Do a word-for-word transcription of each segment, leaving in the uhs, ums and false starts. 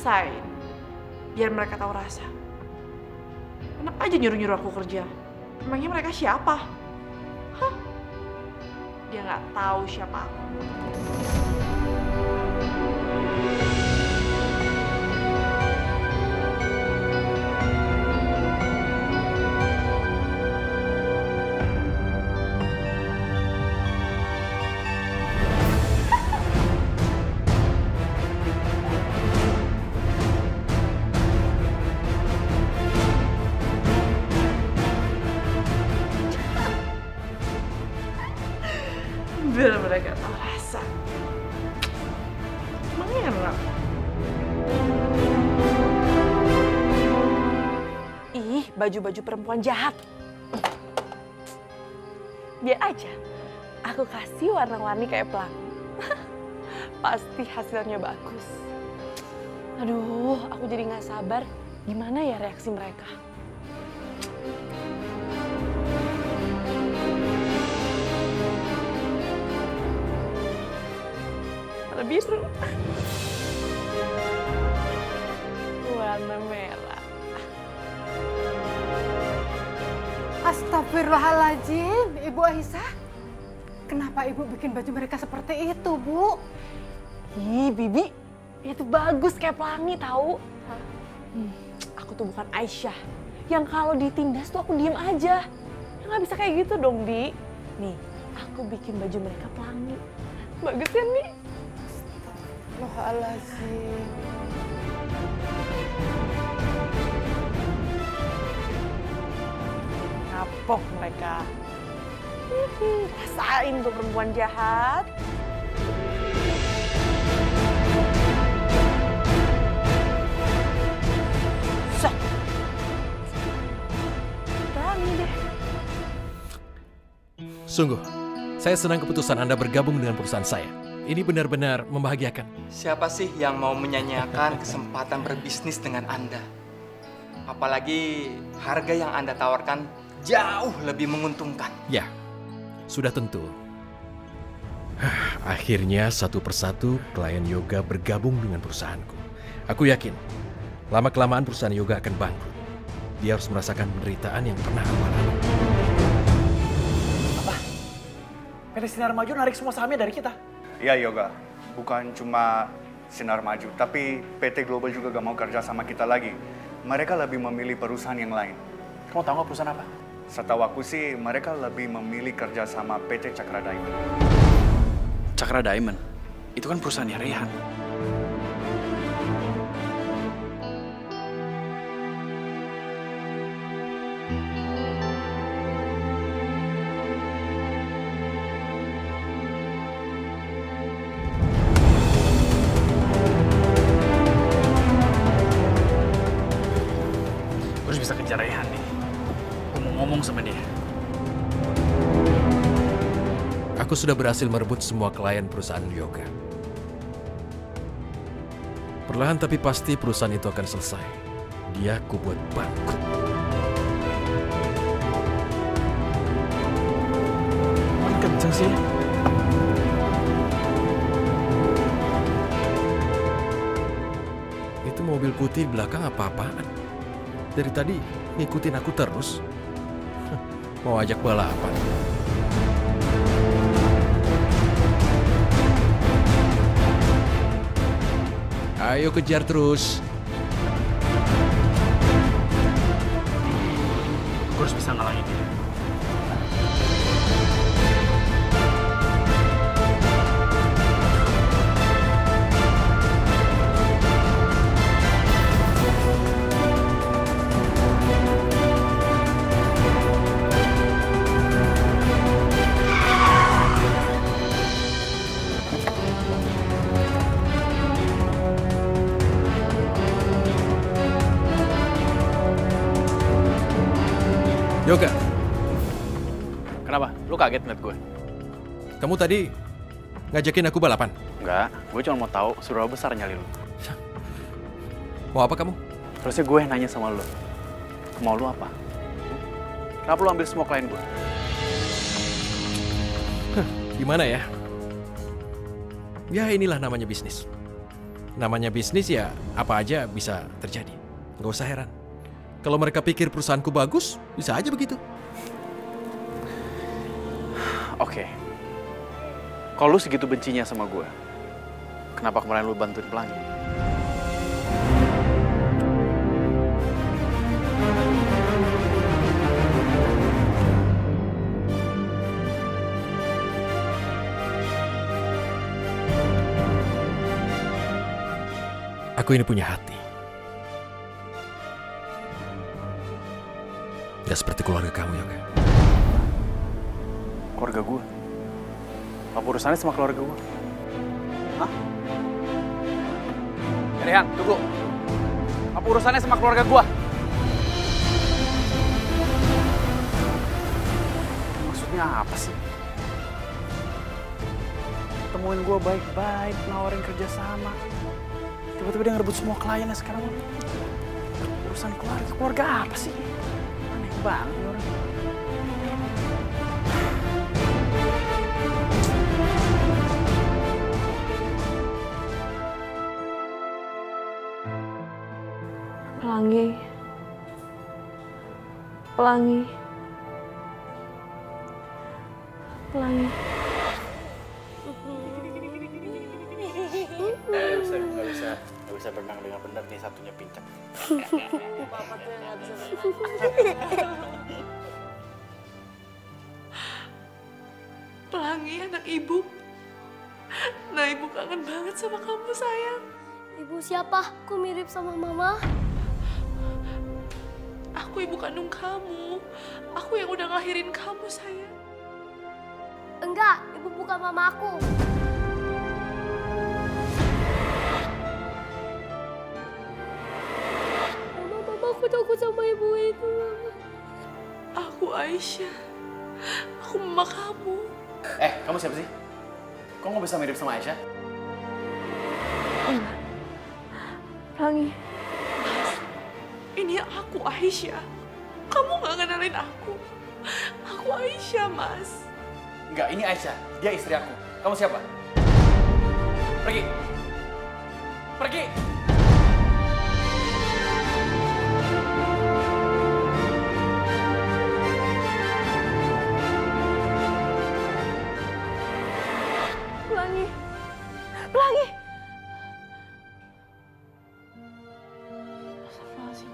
rasain. Biar mereka tahu rasa. Enak aja nyuruh-nyuruh aku kerja. Emangnya mereka siapa? Hah? Dia nggak tahu siapa aku. Biar mereka tahu rasa. Emangnya enak? Ih, baju-baju perempuan jahat. Biar aja, aku kasih warna-warni kayak pelangi. Pasti hasilnya bagus. Aduh, aku jadi nggak sabar. Gimana ya reaksi mereka? Warna biru. Warna merah. Astagfirullahaladzim, Ibu Aisyah. Kenapa Ibu bikin baju mereka seperti itu, Bu? Ih, Bibi, itu bagus kayak pelangi tahu. Hmm, aku tuh bukan Aisyah. Yang kalau ditindas tuh aku diem aja. Ya nggak bisa kayak gitu dong, Bi. Nih, aku bikin baju mereka pelangi. Bagus kan, Bi? Astagfirullahaladzim. Kapok mereka. Hihi, rasain tuh perempuan jahat. Sok. Berani deh. Sungguh, saya senang keputusan Anda bergabung dengan perusahaan saya. Ini benar-benar membahagiakan. Siapa sih yang mau menyanyiakan kesempatan berbisnis dengan Anda? Apalagi harga yang Anda tawarkan jauh lebih menguntungkan. Ya, sudah tentu. Akhirnya satu persatu klien yoga bergabung dengan perusahaanku. Aku yakin, lama-kelamaan perusahaan yoga akan bangkrut. Dia harus merasakan penderitaan yang pernah aku alami. Apa? P T Sinar Maju narik semua sahamnya dari kita? Iya Yoga, bukan cuma Sinar Maju, tapi P T Global juga gak mau kerja sama kita lagi. Mereka lebih memilih perusahaan yang lain. Kamu tahu nggak perusahaan apa? Setahu aku sih, mereka lebih memilih kerja sama P T Cakra Diamond. Cakra Diamond? Itu kan perusahaannya Rehan. Gue harus bisa kejar Rehan nih. Gue mau ngomong sama dia. Aku sudah berhasil merebut semua klien perusahaan yoga. Perlahan tapi pasti perusahaan itu akan selesai. Dia aku buat bangkrut. Makin kenceng sih. Itu mobil putih di belakang apa-apaan? Dari tadi ngikutin aku terus. Mau ajak balapan. Ayo kejar terus. Gue harus bisa ngalangin dia. Yoga, Kenapa? Lu kaget ngeliat gue? kamu tadi ngajakin aku balapan. Enggak, gue cuma mau tahu seberapa besar nyali lu. Mau apa kamu? Terusnya gue yang nanya sama lu. Mau lu apa? Kenapa lu ambil semua klien gue? Gimana ya? Ya inilah namanya bisnis. Namanya bisnis ya apa aja bisa terjadi. Nggak usah heran. Kalau mereka pikir perusahaanku bagus, bisa aja begitu. Oke. Kalau lu segitu bencinya sama gue, kenapa kemarin lu bantuin Pelangi? Aku ini punya hati. Gak seperti keluarga kamu, Yoga. Keluarga gue? Apa urusannya sama keluarga gue? Hah? Rehan, tunggu. Apa urusannya sama keluarga gue? Maksudnya apa sih? Temuin gue baik-baik, nawarin kerjasama. Tiba-tiba dia ngerebut semua kliennya sekarang. Urusan keluarga, keluarga apa sih? Aneh banget nih orang. Pelangi. Pelangi. Pelangi. Nggak bisa, nggak bisa, nggak bisa berenang dengan benar nih, satunya pincang. Bapak tuh yang nggak bisa berenang. Pelangi, anak ibu. Nah, ibu kangen banget sama kamu, sayang. Ibu siapa? Kok mirip sama mama? Aku ibu kandung kamu. Aku yang udah ngelahirin kamu, sayang. Enggak, ibu bukan mama aku. Mama, mama, aku takut sama ibu itu. Aku Aisyah. Aku mama kamu. Eh, kamu siapa sih? Kok nggak bisa mirip sama Aisyah? Enggak. Pelangi. Ini aku Aisyah. Kamu nggak kenalin aku. Aku Aisyah, Mas. Enggak, ini Aisyah. Dia istri aku. Kamu siapa? Pergi. Pergi. Pelangi. Pelangi. Astagfirullahaladzim.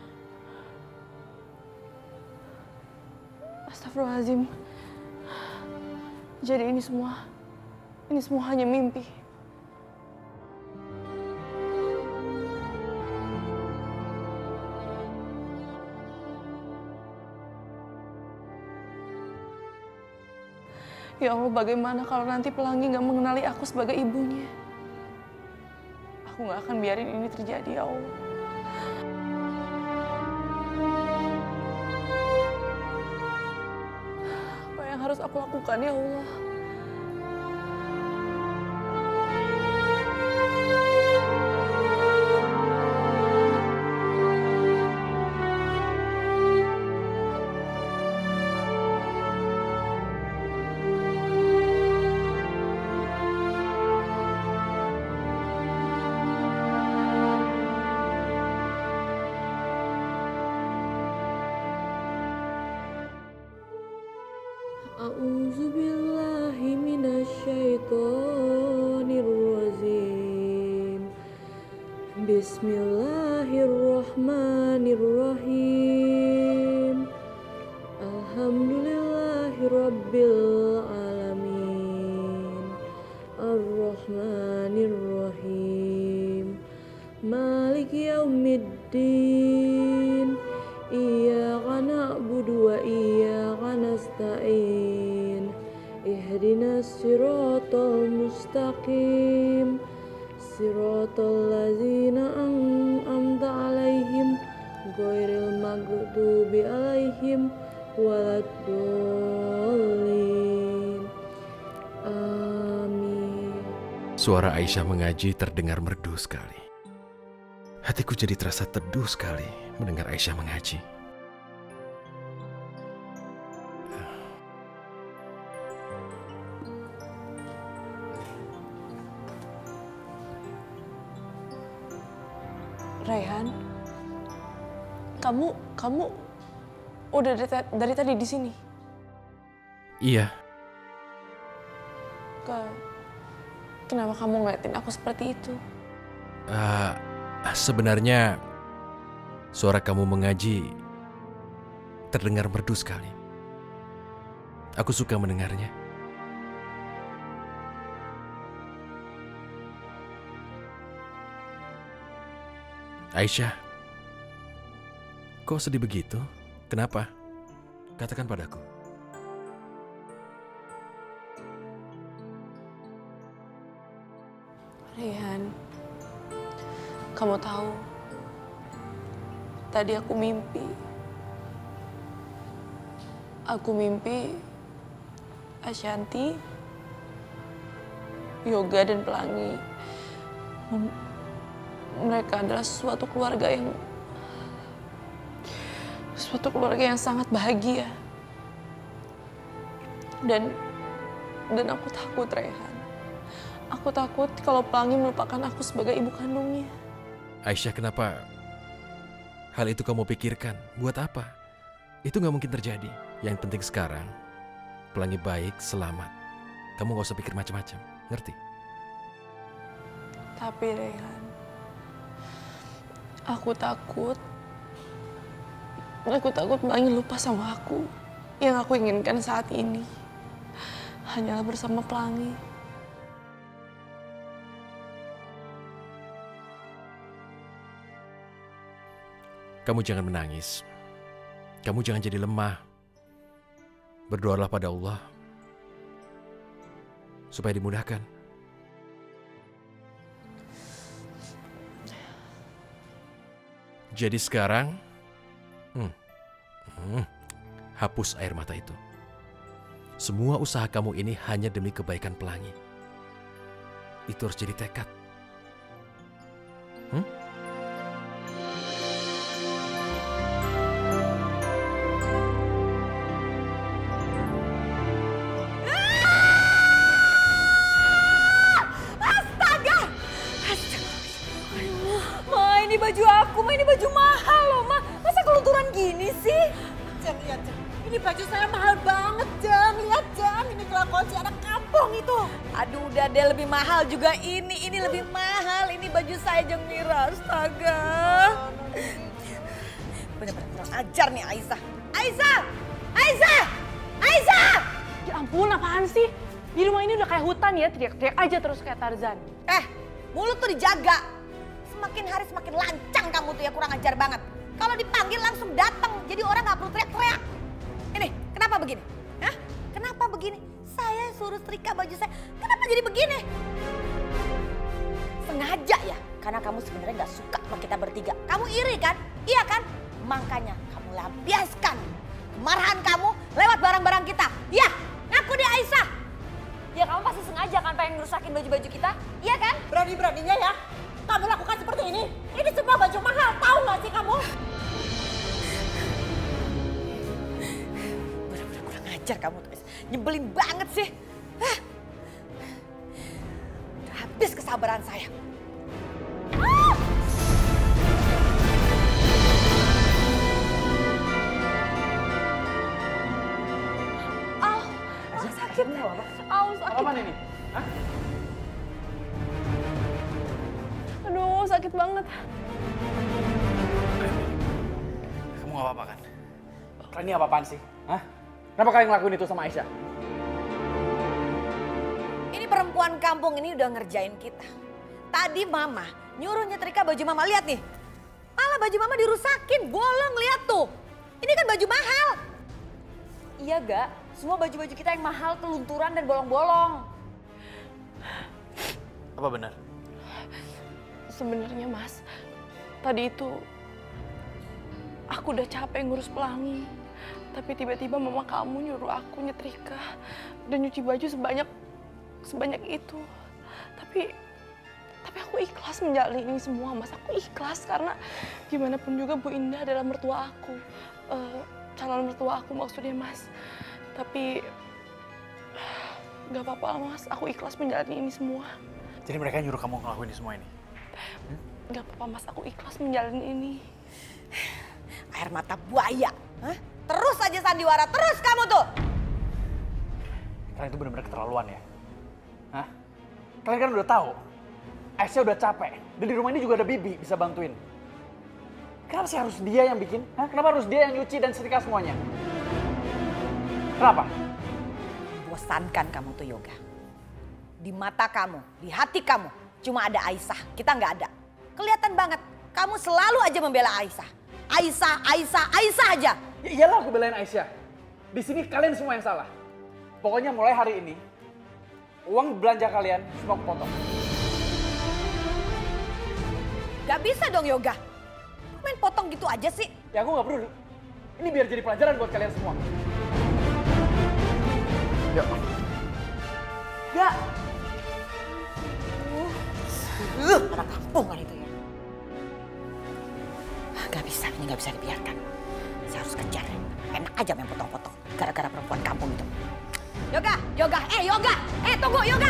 Astagfirullahaladzim. Jadi ini semua, ini semua hanya mimpi. Ya Allah, bagaimana kalau nanti Pelangi nggak mengenali aku sebagai ibunya? Aku nggak akan biarin ini terjadi, ya Allah. Apa yang harus aku lakukan, ya Allah? A'udzu billahi minasyaitonir rajim. Bismillahirrahmanirrahim. Alhamdulillahi rabbil alamin. Ar-Rahmanir Rahim. Maliki yaumiddin. Iyyaka na'budu wa iyyaka nasta'in. Ihdinas siratal mustaqim. Siratal ladzina an'amta 'alaihim ghairil maghdubi 'alaihim waladdallin. Amin. Suara Aisyah mengaji terdengar merdu sekali. Hatiku jadi terasa teduh sekali mendengar Aisyah mengaji. Raihan, kamu kamu udah dari, dari tadi di sini? Iya. Ke, kenapa kamu ngeliatin aku seperti itu? Uh, sebenarnya suara kamu mengaji terdengar merdu sekali. Aku suka mendengarnya. Aisyah, kok sedih begitu? Kenapa? Katakan padaku. Raihan, kamu tahu, tadi aku mimpi. Aku mimpi Ashanti, Yoga, dan Pelangi. Mereka adalah suatu keluarga yang suatu keluarga yang sangat bahagia. Dan dan aku takut, Raihan. Aku takut kalau Pelangi melupakan aku sebagai ibu kandungnya. Aisyah, kenapa hal itu kamu pikirkan? Buat apa? Itu nggak mungkin terjadi. Yang penting sekarang Pelangi baik, selamat. Kamu nggak usah pikir macam-macam, ngerti? Tapi Raihan, aku takut, aku takut Pelangi lupa sama aku. Yang aku inginkan saat ini hanyalah bersama Pelangi. Kamu jangan menangis. Kamu jangan jadi lemah. Berdoalah pada Allah supaya dimudahkan. Jadi sekarang, hmm, hmm, hapus air mata itu. Semua usaha kamu ini hanya demi kebaikan Pelangi. Itu harus jadi tekad. Hmm? Baju aku, Ma, ini baju mahal loh, Ma. Masa kelunturan gini sih? Jam, lihat, Jam. Ini baju saya mahal banget, Jam. Lihat, Jam. Ini kelakuan si anak kampung itu. Aduh, udah deh, lebih mahal juga ini. Ini lebih mahal. Ini baju saya, Jeng Mira. Astaga. Bener-bener kurang ajar nih, Aisyah. Aisyah! Aisyah! Aisyah! Ya ampun, apaan sih? Di rumah ini udah kayak hutan ya, teriak-teriak aja terus kayak Tarzan. Eh, mulut tuh dijaga. Semakin hari semakin lancang kamu tuh ya, kurang ajar banget. Kalau dipanggil langsung datang, jadi orang gak perlu teriak-teriak. Ini, kenapa begini? Hah? Kenapa begini? Saya suruh setrika baju saya, kenapa jadi begini? Sengaja ya, karena kamu sebenarnya gak suka sama kita bertiga. Kamu iri kan? Iya kan? Makanya kamu lampiaskan kemarahan kamu lewat barang-barang kita. Ya, ngaku deh Aisyah. Ya kamu pasti sengaja kan pengen ngerusakin baju-baju kita? Iya kan? Berani-beraninya ya kamu lakukan seperti ini. Ini semua baju mahal, tahu gak sih kamu? Bener-bener kurang ajar kamu tuh. Nyebelin banget sih. Hah? Udah habis kesabaran saya. Ah! Au, au sakit. Au sakit. Apa ini? Hah? Aduh, sakit banget. Kamu gak apa-apa kan? Kalian ini apa-apaan sih? Hah? Kenapa kalian ngelakuin itu sama Aisyah? Ini perempuan kampung ini udah ngerjain kita. Tadi Mama nyuruh nyetrika baju Mama, lihat nih. Malah baju Mama dirusakin, bolong, lihat tuh. Ini kan baju mahal. Iya gak? Semua baju-baju kita yang mahal kelunturan dan bolong-bolong. Apa benar? Sebenarnya Mas, tadi itu aku udah capek ngurus Pelangi. Tapi tiba-tiba mama kamu nyuruh aku nyetrika dan nyuci baju sebanyak sebanyak itu. Tapi tapi aku ikhlas menjalani ini semua, Mas. Aku ikhlas karena gimana pun juga Bu Indah adalah mertua aku. Uh, calon mertua aku maksudnya, Mas. Tapi gak apa-apa, Mas. Aku ikhlas menjalani ini semua. Jadi mereka nyuruh kamu ngelakuin ini semua ini? Hmm? Gak apa-apa Mas, aku ikhlas menjalani ini. Air mata buaya. Hah? Terus aja sandiwara, terus kamu tuh. Kalian itu benar-benar keterlaluan ya. Hah? Kalian kan udah tahu. Aisyah udah capek. Dan di rumah ini juga ada Bibi bisa bantuin. Kenapa sih harus dia yang bikin? Hah? Kenapa harus dia yang nyuci dan setrika semuanya? Kenapa? Bosankan kamu tuh Yoga. Di mata kamu, di hati kamu, cuma ada Aisyah. Kita nggak ada. Kelihatan banget, kamu selalu aja membela Aisyah. Aisyah, Aisyah, Aisyah aja. Ya iyalah aku belain Aisyah. Di sini kalian semua yang salah. Pokoknya mulai hari ini, uang belanja kalian semua aku potong. Gak bisa dong Yoga. Main potong gitu aja sih. Ya aku gak peduli. Ini biar jadi pelajaran buat kalian semua. Ya. Gak. Uh, anak kampung kan itu ya. Gak bisa, ini gak bisa dibiarkan. Saya harus kejar. Enak aja main potong-potong. Gara-gara perempuan kampung itu. Yoga, Yoga, eh Yoga, eh tunggu Yoga.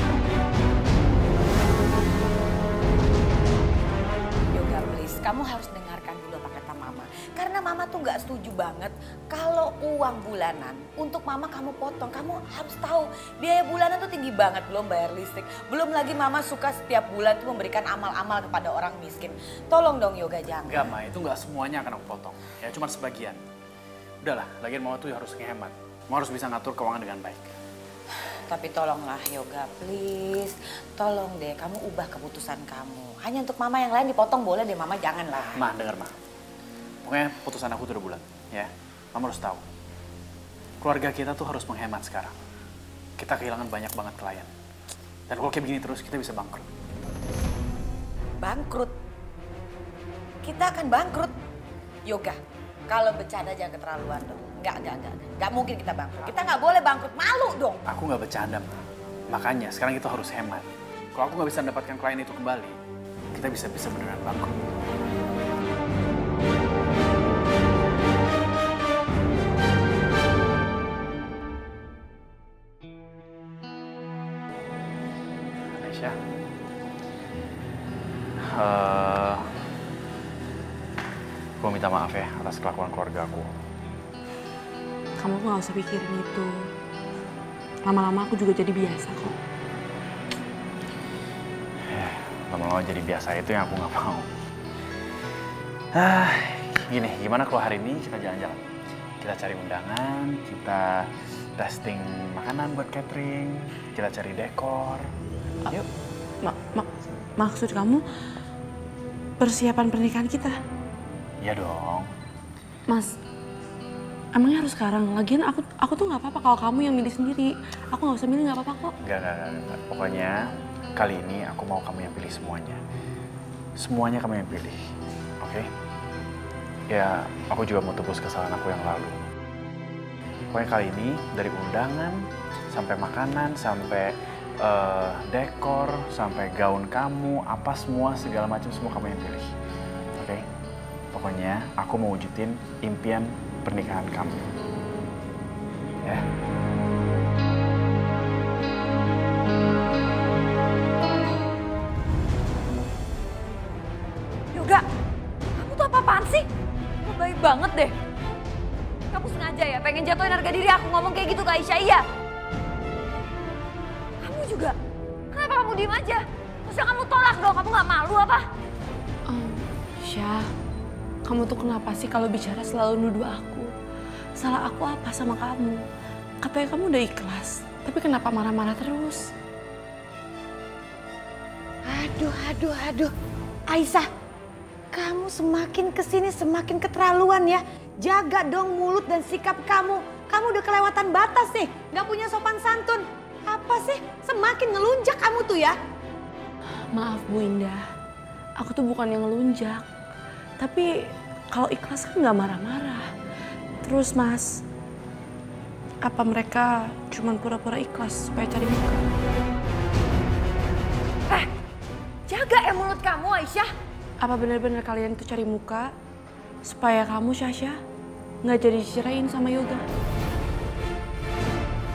Yoga please, kamu harus dengarkan dulu apa kata Mama. Karena Mama tuh gak setuju banget kalau uang bulanan untuk Mama kamu potong. Kamu harus tahu biaya bulanan tuh tinggi banget, belum bayar listrik. Belum lagi Mama suka setiap bulan tuh memberikan amal-amal kepada orang miskin. Tolong dong Yoga jangan. Enggak Ma, itu gak semuanya akan aku potong. Ya cuma sebagian. Udahlah, lagian Mama tuh harus ngehemat. Mama harus bisa ngatur keuangan dengan baik. Tapi tolonglah Yoga, please. Tolong deh, kamu ubah keputusan kamu. Hanya untuk Mama yang lain dipotong boleh deh, Mama janganlah. Ma, dengar Ma. Pokoknya putusan aku tuh udah bulat, ya. Mama harus tahu. Keluarga kita tuh harus menghemat sekarang. Kita kehilangan banyak banget klien. Dan kalau kayak begini terus, kita bisa bangkrut. Bangkrut? Kita akan bangkrut. Yoga, kalau bercanda jangan keterlaluan dong. Enggak, enggak, enggak. Enggak mungkin kita bangkrut. Kita nggak boleh bangkrut, malu dong. Aku nggak bercanda, Ma. Makanya sekarang kita harus hemat. Kalau aku nggak bisa mendapatkan klien itu kembali, kita bisa bisa beneran bangkrut. Aisyah, uh, aku minta maaf ya atas kelakuan keluarga aku. Kamu tuh gak usah pikirin itu. Lama-lama aku juga jadi biasa kok. Ya, lama-lama jadi biasa itu yang aku gak mau. Ah, gini, gimana kalau hari ini kita jalan-jalan? Kita cari undangan, kita testing makanan buat catering, kita cari dekor. Yuk. Ma ma maksud kamu persiapan pernikahan kita? Iya dong. Mas, emangnya harus sekarang? Lagian aku aku tuh nggak apa-apa kalau kamu yang milih sendiri. Aku nggak usah milih, nggak apa-apa kok. Enggak, enggak, enggak. Pokoknya kali ini aku mau kamu yang pilih semuanya. Semuanya kamu yang pilih, oke? Okay? Ya, aku juga mau tebus kesalahan aku yang lalu. Pokoknya kali ini dari undangan, sampai makanan, sampai uh, dekor, sampai gaun kamu, apa semua, segala macam semua kamu yang pilih. Oke? Okay? Pokoknya aku mau wujudin impian pernikahan kamu. Ya. Yoga, kamu tuh apa-apaan sih? Kamu baik banget deh. Kamu sengaja ya pengen jatuhin harga diri aku ngomong kayak gitu ke Aisyah, iya? Kamu juga? Kenapa kamu diem aja? Maksudnya kamu tolak dong, kamu gak malu apa? Um, Syah, kamu tuh kenapa sih kalau bicara selalu nuduh aku? Salah aku apa sama kamu? Katanya kamu udah ikhlas, tapi kenapa marah-marah terus? Aduh, aduh, aduh. Aisyah, kamu semakin kesini semakin keterlaluan ya. Jaga dong mulut dan sikap kamu. Kamu udah kelewatan batas nih, gak punya sopan santun. Apa sih? Semakin ngelunjak kamu tuh ya. Maaf Bu Indah, aku tuh bukan yang ngelunjak. Tapi kalau ikhlas kan gak marah-marah. Terus Mas, apa mereka cuma pura-pura ikhlas supaya cari muka? Eh, jaga ya mulut kamu Aisyah. Apa benar-benar kalian itu cari muka supaya kamu Syasha nggak jadi dicerain sama Yoga?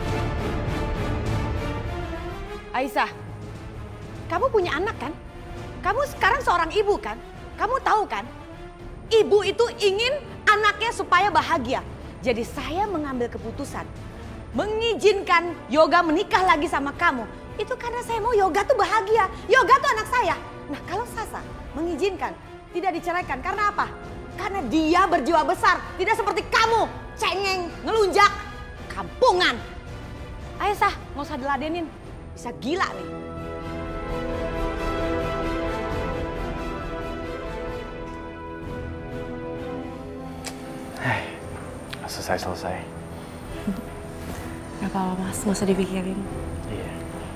Aisyah, kamu punya anak kan? Kamu sekarang seorang ibu kan? Kamu tahu kan? Ibu itu ingin anaknya supaya bahagia. Jadi saya mengambil keputusan. Mengizinkan Yoga menikah lagi sama kamu. Itu karena saya mau Yoga tuh bahagia. Yoga tuh anak saya. Nah kalau Sasa mengizinkan tidak diceraikan karena apa? Karena dia berjiwa besar. Tidak seperti kamu. Cengeng, ngelunjak, kampungan. Ayo Sah, nggak usah diladenin. Bisa gila nih. Hei, selesai-selesai. Gak apa-apa mas, nggak usah dipikirin. Iya.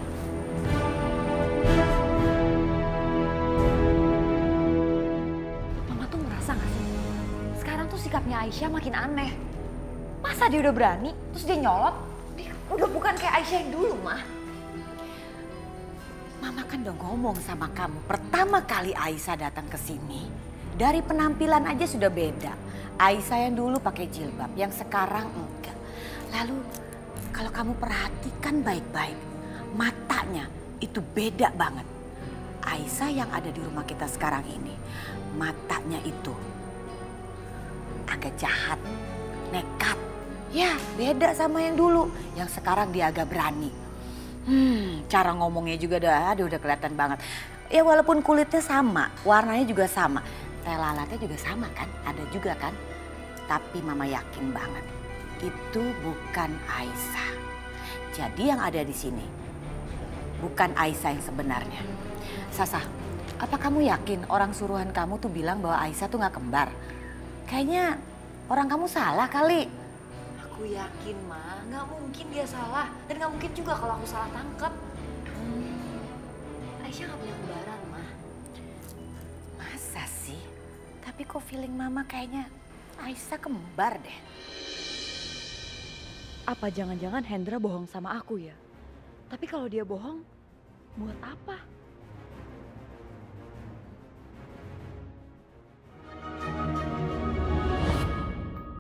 Mama tuh merasa gak sih? Sekarang tuh sikapnya Aisyah makin aneh. Masa dia udah berani, terus dia nyolot? Dia udah bukan kayak Aisyah yang dulu, Mah. Mama kan udah ngomong sama kamu. Pertama kali Aisyah datang ke sini, dari penampilan aja sudah beda. Aisyah yang dulu pakai jilbab, yang sekarang enggak. Lalu kalau kamu perhatikan baik-baik, matanya itu beda banget. Aisyah yang ada di rumah kita sekarang ini, matanya itu agak jahat, nekat. Ya beda sama yang dulu, yang sekarang dia agak berani. Hmm, cara ngomongnya juga udah, aduh, udah kelihatan banget. Ya walaupun kulitnya sama, warnanya juga sama. Lalatnya juga sama kan, ada juga kan. Tapi mama yakin banget, itu bukan Aisyah. Jadi yang ada di sini, bukan Aisyah yang sebenarnya. Sasa, apa kamu yakin orang suruhan kamu tuh bilang bahwa Aisyah tuh gak kembar? Kayaknya orang kamu salah kali. Aku yakin, Ma. Gak mungkin dia salah. Dan gak mungkin juga kalau aku salah tangkap. Hmm. Aisyah gak punya kembaran, Ma. Masa sih? Tapi kok feeling mama kayaknya Aisyah kembar deh. Apa jangan-jangan Hendra bohong sama aku ya? Tapi kalau dia bohong, buat apa?